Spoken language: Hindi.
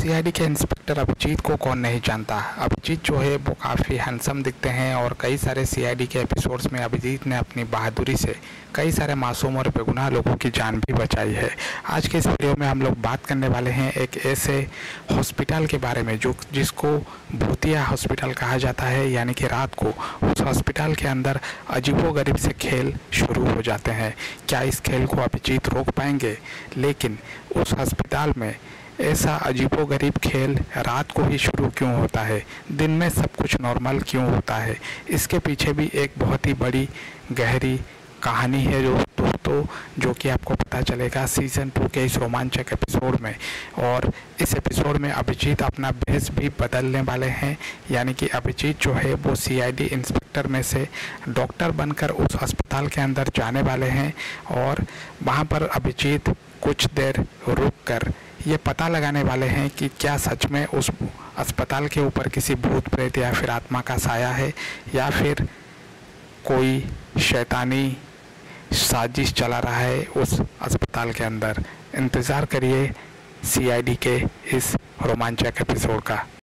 सीआईडी के इंस्पेक्टर अभिजीत को कौन नहीं जानता। अभिजीत जो है वो काफ़ी हैंडसम दिखते हैं और कई सारे सीआईडी के एपिसोड्स में अभिजीत ने अपनी बहादुरी से कई सारे मासूम और बेगुनाह लोगों की जान भी बचाई है। आज के इस वीडियो में हम लोग बात करने वाले हैं एक ऐसे हॉस्पिटल के बारे में जिसको भूतिया हॉस्पिटल कहा जाता है, यानी कि रात को उस हॉस्पिटल के अंदर अजीबोगरीब से खेल शुरू हो जाते हैं। क्या इस खेल को अभिजीत रोक पाएंगे? लेकिन उस अस्पताल में ऐसा अजीबोगरीब खेल रात को ही शुरू क्यों होता है? दिन में सब कुछ नॉर्मल क्यों होता है? इसके पीछे भी एक बहुत ही बड़ी गहरी कहानी है दोस्तों, जो कि आपको पता चलेगा सीज़न 2 के इस रोमांचक एपिसोड में। और इस एपिसोड में अभिजीत अपना भेष भी बदलने वाले हैं, यानी कि अभिजीत जो है वो सीआईडी इंस्पेक्टर में से डॉक्टर बनकर उस अस्पताल के अंदर जाने वाले हैं। और वहाँ पर अभिजीत कुछ देर रुक कर ये पता लगाने वाले हैं कि क्या सच में उस अस्पताल के ऊपर किसी भूत प्रेत या फिर आत्मा का साया है, या फिर कोई शैतानी साजिश चला रहा है उस अस्पताल के अंदर। इंतज़ार करिए सीआईडी के इस रोमांचक एपिसोड का।